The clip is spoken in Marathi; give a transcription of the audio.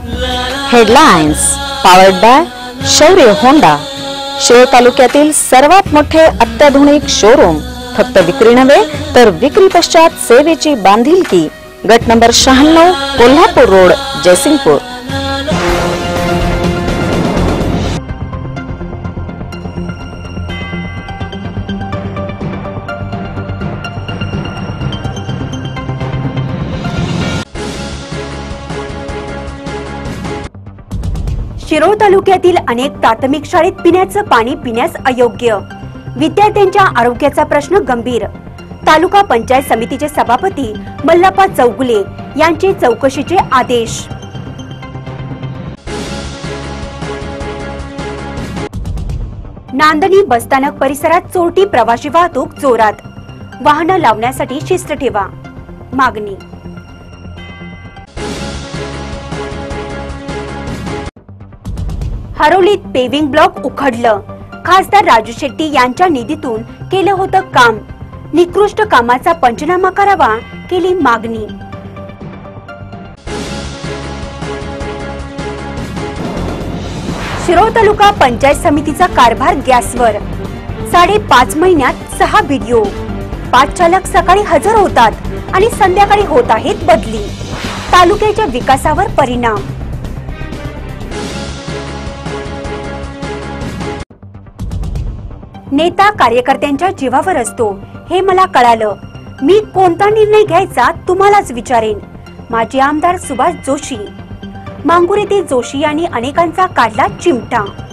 Headlines powered by Shaurya Honda. Shirol तालुक्यातील सर्वात मोठे अत्याधुनिक शोरूम। फक्त विक्री नव्हे तर विक्री पश्चात सेवेची बांधिलकी। गट नंबर 96 कोल्हापूर रोड जयसिंगपूर। शिरोळ तालुक्यातील अनेक प्राथमिक शाळेत पिण्याचं पाणी पिण्यास अयोग्य। विद्यार्थ्यांच्या आरोग्याचा प्रश्न गंभीर। तालुका पंचायत समितीचे सभापती मल्लाप्पा चौगुले यांचे चौकशीचे आदेश। नांदणी बसस्थानक परिसरात चोरटी प्रवासी वाहतूक जोरात। वाहनं लावण्यासाठी शिस्त ठेवा मागणी। हरोलीत पेविंग ब्लॉक उखडलं। खासदार राजू शेट्टी यांच्या निधीतून केलं होतं काम। निकृष्ट कामाचा पंचनामा करावा केली मागणी। शिरोळ तालुका पंचायत समितीचा कारभार गॅसवर। 5.5 महिन्यात 6 व्हिडिओ। 5 चालक सकाळी हजर होतात आणि संध्याकाळी होत आहेत बदली। तालुक्याच्या विकासावर परिणाम। नेता कार्यकर्त्यांच्या जीवावर असतो हे मला कळालं। मी कोणता निर्णय घ्यायचा तुम्हालाच विचारेन। माजी आमदार सुभाष जोशी। मांगुर येथील जोशी यांनी अनेकांचा काढला चिमटा।